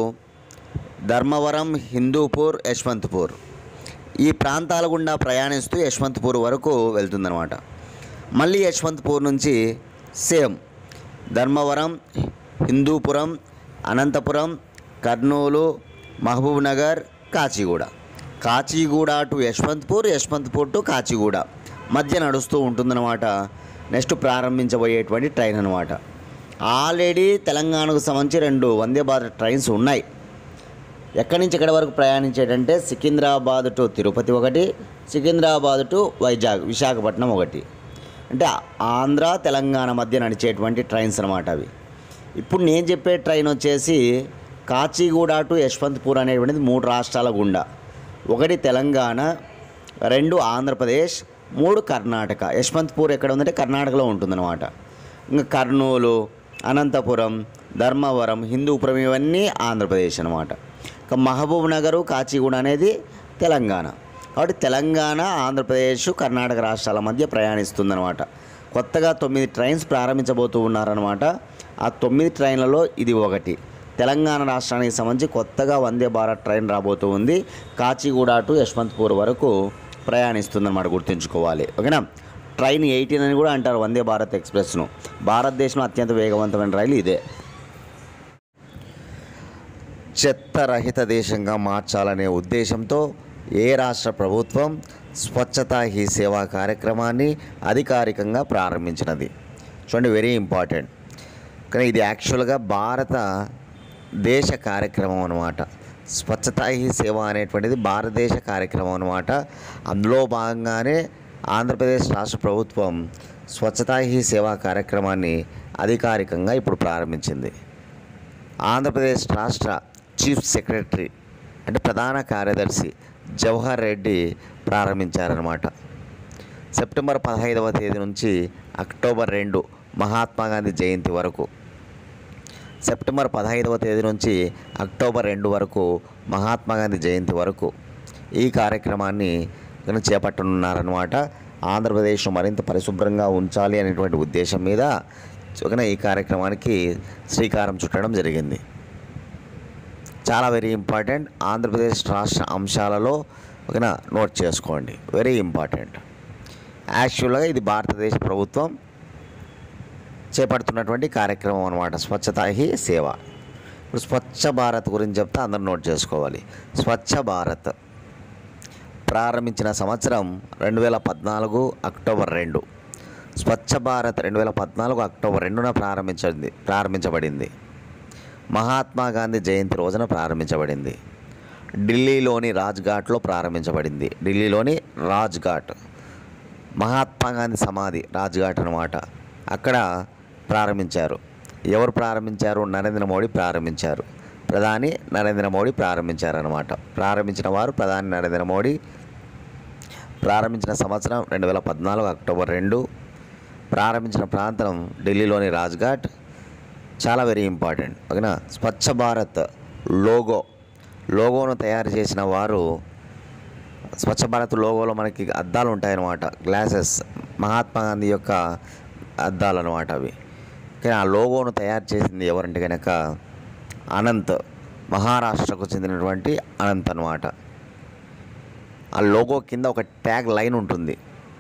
ధర్మవరం, హిందూపూర్, యశ్వంత్పూర్. ఈ ప్రాంతాల గుండా ప్రయాణిస్తూ యశ్వంత్పూర్ వరకు వెళ్తుందన్నమాట. మళ్ళీ యశ్వంత్పూర్ నుంచి same Dharmavaram, Hindupuram, Anantapuram, Kurnool, Mahbub Nagar, Kacheguda. Kacheguda to Yesvantpur, Yesvantpur to Kacheguda మధ్య నడుస్తూ ఉంటుందన్నమాట. నెక్స్ట్ ప్రారంభించబోయేటువంటి ట్రైన్ అనమాట. ఆల్రెడీ తెలంగాణకు సంబంధించి రెండు వందే భారత్ ట్రైన్స్ ఉన్నాయి. ఎక్కడి నుంచి ఎక్కడి వరకు ప్రయాణించేటంటే సికింద్రాబాద్ టు తిరుపతి ఒకటి, సికింద్రాబాద్ టు వైజాగ్ విశాఖపట్నం ఒకటి. అంటే ఆంధ్ర తెలంగాణ మధ్య నడిచేటువంటి ట్రైన్స్ అనమాట అవి. ఇప్పుడు నేను చెప్పే ట్రైన్ వచ్చేసి కాచిగూడ టు యశ్వంత్పూర్ అనేటువంటిది మూడు రాష్ట్రాల గుండా, ఒకటి తెలంగాణ, రెండు ఆంధ్రప్రదేశ్, మూడు కర్ణాటక. యశ్వంత్పూర్ ఎక్కడ ఉందంటే కర్ణాటకలో ఉంటుందన్నమాట. ఇంకా కర్నూలు, అనంతపురం, ధర్మవరం, హిందూపురం ఇవన్నీ ఆంధ్రప్రదేశ్ అనమాట. ఇక మహబూబ్ నగరు, కాచిగూడ అనేది తెలంగాణ. కాబట్టి తెలంగాణ, ఆంధ్రప్రదేశ్, కర్ణాటక రాష్ట్రాల మధ్య ప్రయాణిస్తుందన్నమాట. కొత్తగా తొమ్మిది ట్రైన్స్ ప్రారంభించబోతూ ఉన్నారనమాట. ఆ తొమ్మిది ట్రైన్లలో ఇది ఒకటి. తెలంగాణ రాష్ట్రానికి సంబంధించి కొత్తగా వందే భారత్ ట్రైన్ రాబోతూ ఉంది. కాచిగూడ టు యశ్వంత్పూర్ వరకు ప్రయాణిస్తుందన్నమాట, గుర్తుంచుకోవాలి. ఓకేనా. ట్రైన్ ఎయిటీన్ అని కూడా అంటారు వందే భారత్ ఎక్స్ప్రెస్ను. భారతదేశంలో అత్యంత వేగవంతమైన రైలు ఇదే. చెత్త రహిత దేశంగా మార్చాలనే ఉద్దేశంతో ఏ రాష్ట్ర ప్రభుత్వం స్వచ్ఛతా హీ సేవా కార్యక్రమాన్ని అధికారికంగా ప్రారంభించినది? చూడండి, వెరీ ఇంపార్టెంట్. కానీ ఇది యాక్చువల్గా భారత దేశ కార్యక్రమం అనమాట. స్వచ్ఛతా హీ సేవ అనేటువంటిది భారతదేశ కార్యక్రమం అనమాట. అందులో భాగంగానే ఆంధ్రప్రదేశ్ రాష్ట్ర ప్రభుత్వం స్వచ్ఛతా హీ సేవా కార్యక్రమాన్ని అధికారికంగా ఇప్పుడు ప్రారంభించింది. ఆంధ్రప్రదేశ్ రాష్ట్ర చీఫ్ సెక్రటరీ అంటే ప్రధాన కార్యదర్శి జవహర్ రెడ్డి ప్రారంభించారన్నమాట. సెప్టెంబర్ పదహైదవ తేదీ నుంచి అక్టోబర్ రెండు మహాత్మా గాంధీ జయంతి వరకు, సెప్టెంబర్ పదహైదవ తేదీ నుంచి అక్టోబర్ రెండు వరకు మహాత్మా గాంధీ జయంతి వరకు ఈ కార్యక్రమాన్ని చేపట్టనున్నారన్నమాట. ఆంధ్రప్రదేశ్ మరింత పరిశుభ్రంగా ఉంచాలి అనేటువంటి ఉద్దేశం మీద ఈ కార్యక్రమానికి శ్రీకారం చుట్టడం జరిగింది. చాలా వెరీ ఇంపార్టెంట్. ఆంధ్రప్రదేశ్ రాష్ట్ర అంశాలలో ఓకేనా, నోట్ చేసుకోండి, వెరీ ఇంపార్టెంట్. యాక్చువల్గా ఇది భారతదేశ ప్రభుత్వం చేపడుతున్నటువంటి కార్యక్రమం అనమాట, స్వచ్ఛతా హీ సేవ. ఇప్పుడు స్వచ్ఛ భారత్ గురించి చెప్తే అందరూ నోట్ చేసుకోవాలి. స్వచ్ఛ భారత్ ప్రారంభించిన సంవత్సరం రెండు వేల పద్నాలుగు అక్టోబర్ రెండు. స్వచ్ఛ భారత్ రెండు వేల పద్నాలుగు అక్టోబర్ రెండున ప్రారంభించింది ప్రారంభించబడింది మహాత్మా గాంధీ జయంతి రోజున ప్రారంభించబడింది. ఢిల్లీలోని రాజ్ఘాట్లో ప్రారంభించబడింది. ఢిల్లీలోని రాజ్ఘాట్, మహాత్మా గాంధీ సమాధి రాజ్ఘాట్ అనమాట. అక్కడ ప్రారంభించారు. ఎవరు ప్రారంభించారు? నరేంద్ర మోడీ ప్రారంభించారు. ప్రధాని నరేంద్ర మోడీ ప్రారంభించారనమాట. ప్రారంభించిన వారు ప్రధాని నరేంద్ర మోడీ. ప్రారంభించిన సంవత్సరం రెండు వేల పద్నాలుగు అక్టోబర్ రెండు. ప్రారంభించిన ప్రాంతం ఢిల్లీలోని రాజ్ఘాట్. చాలా వెరీ ఇంపార్టెంట్. ఓకేనా. స్వచ్ఛ భారత్ లోగో లోగోను తయారు చేసిన వారు, స్వచ్ఛ భారత్ లోగోలో మనకి అద్దాలు ఉంటాయన్నమాట, గ్లాసెస్, మహాత్మా గాంధీ యొక్క అద్దాలు అనమాట అవి. కానీ ఆ లోగోను తయారు చేసింది ఎవరంటే కనుక అనంత్, మహారాష్ట్రకు చెందినటువంటి అనంత్ అనమాట. ఆ లోగో కింద ఒక ట్యాగ్ లైన్ ఉంటుంది,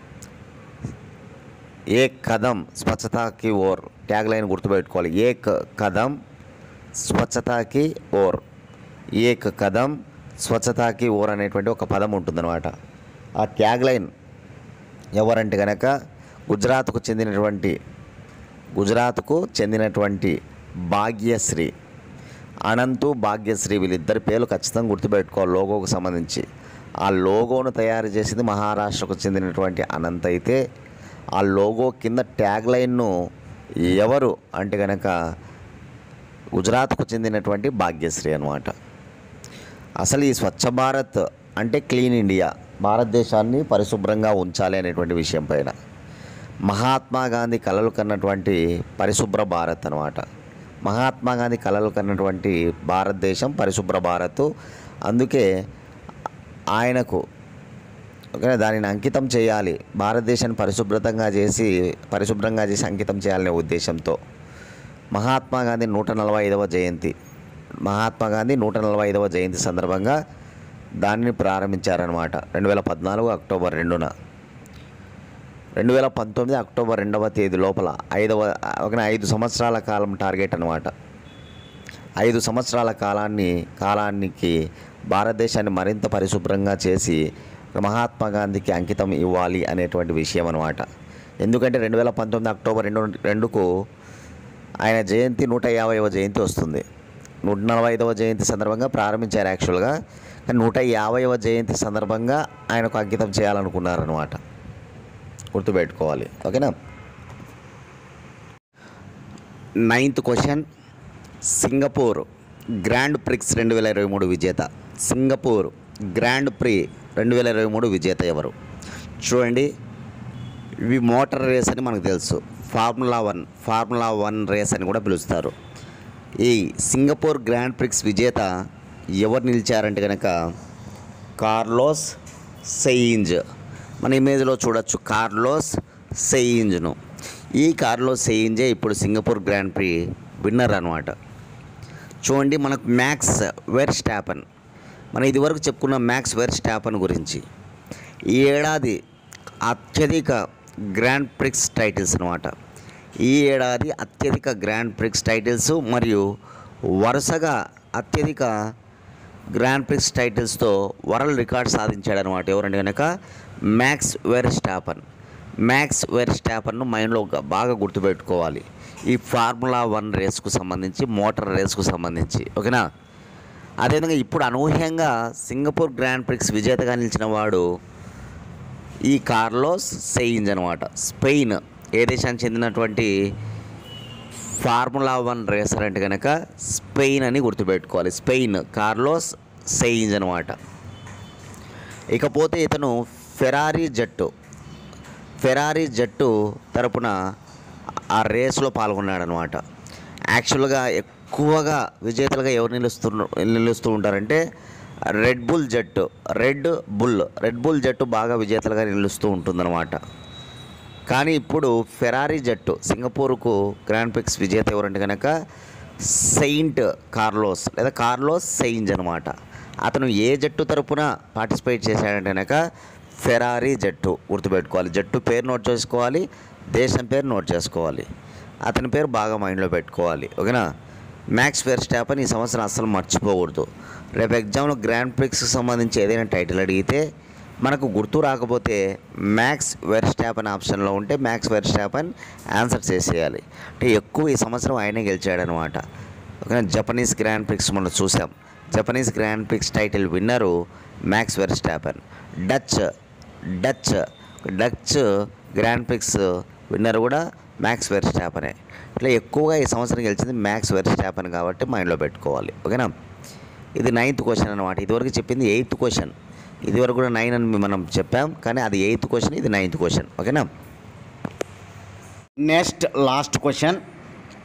ఏక్ కదం స్వచ్ఛతాకి ఓర్. ట్యాగ్ లైన్ గుర్తుపెట్టుకోవాలి, ఏక్ కదం స్వచ్ఛతాకి ఓర్. ఏక్ కదం స్వచ్ఛతాకి ఓర్ అనేటువంటి ఒక పదం ఉంటుందన్నమాట. ఆ ట్యాగ్ లైన్ ఎవరంటే కనుక గుజరాత్కు చెందినటువంటి గుజరాత్కు చెందినటువంటి భాగ్యశ్రీ, అనంతు భాగ్యశ్రీ, వీళ్ళిద్దరి పేర్లు ఖచ్చితంగా గుర్తుపెట్టుకోవాలి లోగోకు సంబంధించి. ఆ లోగోను తయారు చేసింది మహారాష్ట్రకు చెందినటువంటి అనంత్ అయితే, ఆ లోగో కింద ట్యాగ్ లైన్ను ఎవరు అంటే కనుక గుజరాత్కు చెందినటువంటి భాగ్యశ్రీ అనమాట. అసలు ఈ స్వచ్ఛ భారత్ అంటే క్లీన్ ఇండియా, భారతదేశాన్ని పరిశుభ్రంగా ఉంచాలి అనేటువంటి విషయం పైన మహాత్మా గాంధీ కలలు కన్నటువంటి పరిశుభ్ర భారత్ అనమాట. మహాత్మా గాంధీ కలలు కన్నటువంటి భారతదేశం పరిశుభ్ర భారత్. అందుకే ఆయనకు ఓకే దానిని అంకితం చేయాలి, భారతదేశాన్ని పరిశుభ్రతంగా చేసి పరిశుభ్రంగా చేసి అంకితం చేయాలనే ఉద్దేశంతో మహాత్మా గాంధీ నూట నలభై ఐదవ జయంతి మహాత్మా గాంధీ నూట నలభై ఐదవ జయంతి సందర్భంగా దానిని ప్రారంభించారనమాట. రెండు వేల పద్నాలుగు అక్టోబర్ రెండున రెండు వేల పంతొమ్మిది అక్టోబర్ రెండవ తేదీ లోపల ఐదవ ఒక ఐదు సంవత్సరాల కాలం టార్గెట్ అనమాట. ఐదు సంవత్సరాల కాలాన్ని కాలానికి భారతదేశాన్ని మరింత పరిశుభ్రంగా చేసి మహాత్మా గాంధీకి అంకితం ఇవ్వాలి అనేటువంటి విషయం అనమాట. ఎందుకంటే రెండు వేల పంతొమ్మిది అక్టోబర్ రెండు రెండుకు ఆయన జయంతి నూట యాభైవ జయంతి వస్తుంది. నూట నలభై ఐదవ జయంతి సందర్భంగా ప్రారంభించారు యాక్చువల్గా, కానీ నూట యాభైవ జయంతి సందర్భంగా ఆయనకు అంకితం చేయాలనుకున్నారనమాట. గుర్తుపెట్టుకోవాలి. ఓకేనా. Ninth question, Singapore Grand Prix రెండు వేల ఇరవై మూడు విజేత. సింగపూర్ గ్రాండ్ ప్రీ రెండు వేల ఇరవై మూడు విజేత ఎవరు? చూడండి, ఇవి మోటార్ రేస్ అని మనకు తెలుసు, Formula One Formula One race అని కూడా పిలుస్తారు. ఈ సింగపూర్ గ్రాండ్ ప్రిక్స్ విజేత ఎవరు నిలిచారంటే కనుక కార్లోస్ సెయిన్స్. మన ఇమేజ్లో చూడొచ్చు కార్లోస్ సెయిన్స్ను. ఈ కార్లోస్ సెయిన్సే ఇప్పుడు సింగపూర్ గ్రాండ్ ప్రీ విన్నర్ అనమాట. చూడండి, మనకు మ్యాక్స్ వెర్స్టాపెన్, మనం ఇదివరకు చెప్పుకున్న మ్యాక్స్ వెర్స్టాపెన్ గురించి, ఈ ఏడాది అత్యధిక గ్రాండ్ ప్రిక్స్ టైటిల్స్ అనమాట. ఈ ఏడాది అత్యధిక గ్రాండ్ ప్రిక్స్ టైటిల్స్ మరియు వరుసగా అత్యధిక గ్రాండ్ ప్రిక్స్ టైటిల్స్తో వరల్డ్ రికార్డ్ సాధించాడు అనమాట. ఎవరంటే కనుక మ్యాక్స్ వెర్స్టాపెన్. మ్యాక్స్ వెర్స్టాపెన్ను మైండ్లో బాగా గుర్తుపెట్టుకోవాలి, ఈ ఫార్ములా వన్ రేస్కు సంబంధించి, మోటార్ రేస్కు సంబంధించి. ఓకేనా. అదేవిధంగా ఇప్పుడు అనూహ్యంగా సింగపూర్ గ్రాండ్ ప్రిక్స్ విజేతగా నిలిచిన వాడు ఈ కార్లోస్ సెయిన్స్ అనమాట. స్పెయిన్ ఏ దేశానికి చెందినటువంటి ఫార్ములా వన్ రేసర్ అంటే కనుక స్పెయిన్ అని గుర్తుపెట్టుకోవాలి. స్పెయిన్ కార్లోస్ సెయిన్స్ అనమాట. ఇకపోతే ఇతను ఫెరారీ జట్టు ఫెరారీ జట్టు తరపున ఆ రేసులో పాల్గొన్నాడు అనమాట. యాక్చువల్గా ఎక్కువగా విజేతలుగా ఎవరు నిలుస్తు నిలుస్తూ ఉంటారంటే రెడ్ బుల్ జట్టు రెడ్ బుల్ రెడ్ బుల్ జట్టు బాగా విజేతలుగా నిలుస్తూ ఉంటుందన్నమాట. కానీ ఇప్పుడు ఫెరారీ జట్టు, సింగపూర్కు గ్రాండ్ ప్రిక్స్ విజేత ఎవరంటే కనుక సెయింట్ కార్లోస్ లేదా కార్లోస్ సెయిన్స్ అనమాట. అతను ఏ జట్టు తరపున పార్టిసిపేట్ చేశాడంటే కనుక ఫెరారీ జట్టు. గుర్తుపెట్టుకోవాలి, జట్టు పేరు నోట్ చేసుకోవాలి, దేశం పేరు నోట్ చేసుకోవాలి, అతని పేరు బాగా మైండ్లో పెట్టుకోవాలి. ఓకేనా. మ్యాక్స్ వెర్స్టాపెన్ ఈ సంవత్సరం అస్సలు మర్చిపోకూడదు. రేపు ఎగ్జామ్లో గ్రాండ్ ప్రిక్స్కి సంబంధించి ఏదైనా టైటిల్ అడిగితే మనకు గుర్తు రాకపోతే మ్యాక్స్ వెర్స్టాపెన్ ఆప్షన్లో ఉంటే మ్యాక్స్ వెర్స్టాపెన్ ఆన్సర్ చేసేయాలి. అంటే ఎక్కువ ఈ సంవత్సరం ఆయనే గెలిచాడనమాట. ఓకేనా. జపనీస్ గ్రాండ్ ప్రిక్స్ మనం చూసాం, Japanese grand prix title winner Max Verstappen. Dutch Dutch Dutch grand prix winner కూడా మ్యాక్స్ వెర్స్టాపెనే. ఇట్లా ఎక్కువగా ఈ సంవత్సరం గెలిచింది మ్యాక్స్ వెర్స్టాపెన్ కాబట్టి మైండ్లో పెట్టుకోవాలి. ఓకేనా. ఇది నైన్త్ క్వశ్చన్ అనమాట. ఇదివరకు చెప్పింది ఎయిత్ క్వశ్చన్, ఇదివరకు కూడా నైన్ అని మనం చెప్పాం, కానీ అది ఎయిత్ క్వశ్చన్, ఇది నైన్త్ క్వశ్చన్. ఓకేనా. Next last question,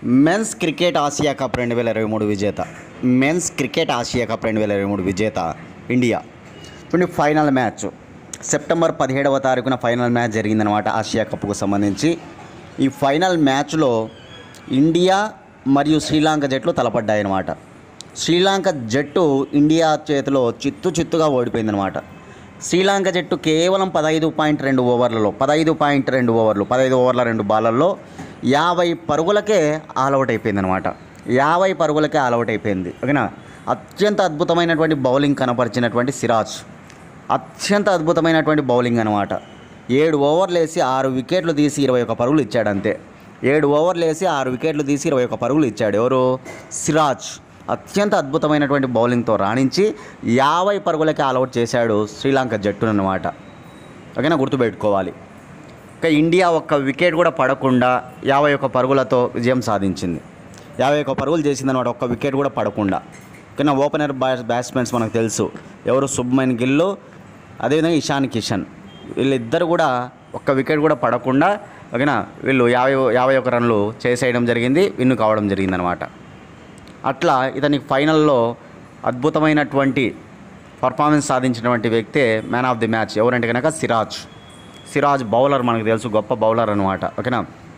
men's cricket Asia cup రెండు వేల ఇరవై మూడు విజేత మెన్స్ క్రికెట్ ఆసియా కప్ రెండు వేల ఇరవై మూడు విజేత ఇండియా. చూడండి, ఫైనల్ మ్యాచ్ సెప్టెంబర్ పదిహేడవ తారీఖున ఫైనల్ మ్యాచ్ జరిగిందనమాట ఆసియా కప్కు సంబంధించి. ఈ ఫైనల్ మ్యాచ్లో ఇండియా మరియు శ్రీలంక జట్లు తలపడ్డాయన్నమాట. శ్రీలంక జట్టు ఇండియా చేతిలో చిత్తు చిత్తుగా ఓడిపోయిందనమాట. శ్రీలంక జట్టు కేవలం పదహైదు పాయింట్ రెండు ఓవర్లలో పదహైదు పాయింట్ రెండు ఓవర్లు పదహైదు ఓవర్ల రెండు బాలల్లో యాభై పరుగులకే ఆల్అవుట్ అయిపోయిందనమాట. యాభై పరుగులకే ఆల్అవుట్ అయిపోయింది. ఓకేనా. అత్యంత అద్భుతమైనటువంటి బౌలింగ్ కనపరిచినటువంటి సిరాజ్, అత్యంత అద్భుతమైనటువంటి బౌలింగ్ అనమాట. ఏడు ఓవర్లు వేసి ఆరు వికెట్లు తీసి ఇరవై ఒక పరుగులు ఇచ్చాడు అంతే. ఏడు ఓవర్లు వేసి ఆరు వికెట్లు తీసి ఇరవై ఒక పరుగులు ఇచ్చాడు ఎవరు? సిరాజ్. అత్యంత అద్భుతమైనటువంటి బౌలింగ్తో రాణించి యాభై పరుగులకి ఆల్అవుట్ చేశాడు శ్రీలంక జట్టును అనమాట. ఓకేనా, గుర్తుపెట్టుకోవాలి. ఇక ఇండియా ఒక్క వికెట్ కూడా పడకుండా యాభై ఒక్క పరుగులతో విజయం సాధించింది. యాభై ఒక్క పరుగులు చేసిందనమాట, ఒక్క వికెట్ కూడా పడకుండా. ఓకేనా. ఓపెనర్ బ్యాట్స్ బ్యాట్స్మెన్స్ మనకు తెలుసు ఎవరు? శుభ్మన్ గిల్, అదేవిధంగా ఇషాన్ కిషన్. వీళ్ళిద్దరు కూడా ఒక్క వికెట్ కూడా పడకుండా ఓకేనా వీళ్ళు యాభై యాభై ఒక రన్లు చేసేయడం జరిగింది, విన్ను కావడం జరిగిందనమాట. అట్లా ఇతనికి ఫైనల్లో అద్భుతమైనటువంటి పర్ఫార్మెన్స్ సాధించినటువంటి వ్యక్తే మ్యాన్ ఆఫ్ ది మ్యాచ్. ఎవరంటే కనుక సిరాజ్. సిరాజ్ బౌలర్ మనకు తెలుసు, గొప్ప బౌలర్ అనమాట. ఓకేనా.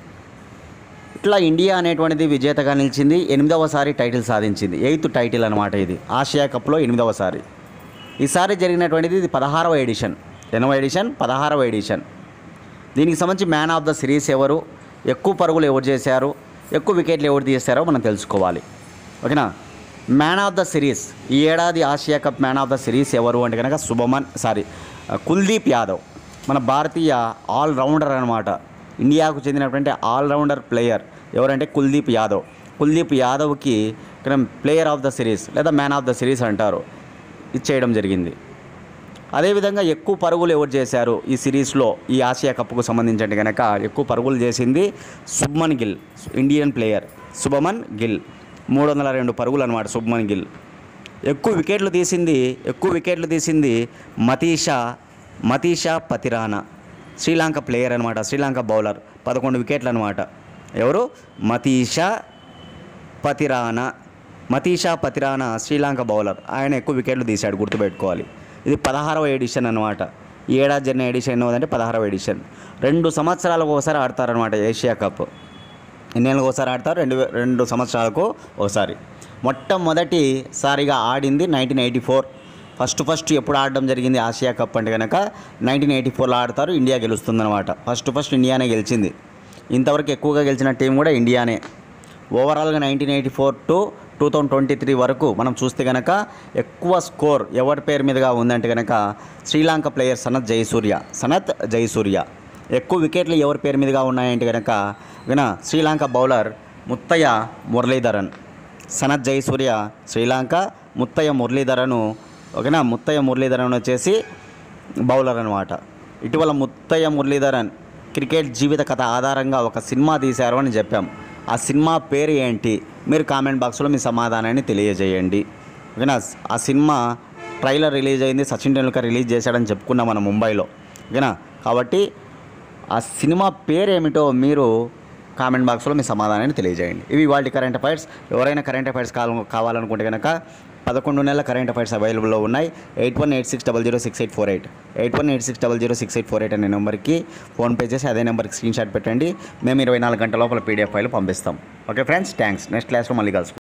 ఇట్లా ఇండియా అనేటువంటిది విజేతగా నిలిచింది. ఎనిమిదవసారి టైటిల్ సాధించింది. ఎయిత్ టైటిల్ అనమాట ఇది. ఆసియా కప్లో ఎనిమిదవసారి. ఈసారి జరిగినటువంటిది ఇది పదహారవ ఎడిషన్. ఎన్నవ ఎడిషన్? పదహారవ ఎడిషన్. దీనికి సంబంధించి మ్యాన్ ఆఫ్ ద సిరీస్ ఎవరు, ఎక్కువ పరుగులు ఎవరు చేశారు, ఎక్కువ వికెట్లు ఎవరు తీశారో మనం తెలుసుకోవాలి. ఓకేనా. మ్యాన్ ఆఫ్ ద సిరీస్, ఈ ఏడాది Asia cup man of the series ఎవరు అంటే కనుక శుభమన్ సారీ కుల్దీప్ యాదవ్. మన భారతీయ ఆల్రౌండర్ అనమాట. ఇండియాకు చెందినటువంటి ఆల్రౌండర్ ప్లేయర్ ఎవరంటే కుల్దీప్ యాదవ్. కుల్దీప్ యాదవ్కి ఇక్కడ ప్లేయర్ ఆఫ్ ద సిరీస్ లేదా మ్యాన్ ఆఫ్ ద సిరీస్ అంటారు, ఇచ్చేయడం జరిగింది. అదేవిధంగా ఎక్కువ పరుగులు ఎవరు చేశారు ఈ సిరీస్లో, ఈ ఆసియా కప్కు సంబంధించి కనుక ఎక్కువ పరుగులు చేసింది శుభ్మన్ గిల్, ఇండియన్ ప్లేయర్ శుభమన్ గిల్. మూడు వందల రెండు పరుగులు అనమాట శుభ్మన్ గిల్. ఎక్కువ వికెట్లు తీసింది ఎక్కువ వికెట్లు తీసింది మతీషా మతీషా పతిరానా, శ్రీలంక ప్లేయర్ అనమాట, శ్రీలంక బౌలర్. పదకొండు వికెట్లు అనమాట. ఎవరు? మతీషా పతిరానా. మతీషా పతిరానా శ్రీలంక బౌలర్. ఆయన ఎక్కువ వికెట్లు తీశాడు, గుర్తుపెట్టుకోవాలి. ఇది పదహారవ ఎడిషన్ అనమాట. ఈ ఏడాది జరిగిన ఎడిషన్ ఏదంటే పదహారవ ఎడిషన్. రెండు సంవత్సరాలకు ఒకసారి ఆడతారనమాట ఏషియా కప్. ఎన్నేళ్ళకి ఒకసారి ఆడతారు? రెండు రెండు సంవత్సరాలకు ఒకసారి. మొట్టమొదటిసారిగా ఆడింది nineteen eighty four. First first ఎప్పుడు ఆడడం జరిగింది ఆసియా కప్ అంటే కనుక నైన్టీన్ ఎయిటీ ఫోర్లో ఆడతారు. ఇండియా గెలుస్తుందన్నమాట. ఫస్ట్ ఫస్ట్ ఇండియానే గెలిచింది. ఇంతవరకు ఎక్కువగా గెలిచిన టీం కూడా ఇండియానే. ఓవరాల్గా nineteen eighty four to two thousand twenty three వరకు మనం చూస్తే కనుక ఎక్కువ స్కోర్ ఎవరి పేరు మీదుగా ఉందంటే కనుక శ్రీలంక ప్లేయర్ సనత్ జయసూర్య. సనత్ జయసూర్య. ఎక్కువ వికెట్లు ఎవరి పేరు మీదుగా ఉన్నాయంటే కనుక విన శ్రీలంక బౌలర్ ముత్తయ్య మురళీధరన్. సనత్ జయసూర్య శ్రీలంక, ముత్తయ్య మురళీధరను ఓకేనా. ముత్తయ్య మురళీధరన్ వచ్చేసి బౌలర్ అనమాట. ఇటీవల ముత్తయ్య మురళీధరన్ క్రికెట్ జీవిత కథ ఆధారంగా ఒక సినిమా తీశారు అని చెప్పాం. ఆ సినిమా పేరు ఏంటి? మీరు కామెంట్ బాక్స్లో మీ సమాధానాన్ని తెలియజేయండి. ఓకేనా. ఆ సినిమా ట్రైలర్ రిలీజ్ అయింది, సచిన్ టెండూల్కర్ రిలీజ్ చేశాడని చెప్పుకున్నాం మనం ముంబైలో. ఓకేనా. కాబట్టి ఆ సినిమా పేరు ఏమిటో మీరు కామెంట్ బాక్స్లో మీ సమాధానాన్ని తెలియజేయండి. ఇవి వాటి కరెంట్ అఫైర్స్. ఎవరైనా కరెంట్ అఫైర్స్ కావాలనుకుంటే కనుక పదకొండు నెలల కరెంట్ అఫైర్స్ అవైలబుల్లో ఉన్నాయి. Eight one eight six double zero six eight four eight eight one eight six double zero six eight four eight అనే నెంబర్కి ఫోన్పే చేసి అదే నెంబర్కి స్క్రీన్ షాట్ పెట్టండి. మేము ఇరవై నాలుగు గంటల లోపల పీడిఎఫ్ ఫైల్ పంపిస్తాం. Okay friends, thanks. నెక్స్ట్ క్లాస్లో మళ్ళీ కలుసుకుంటాం.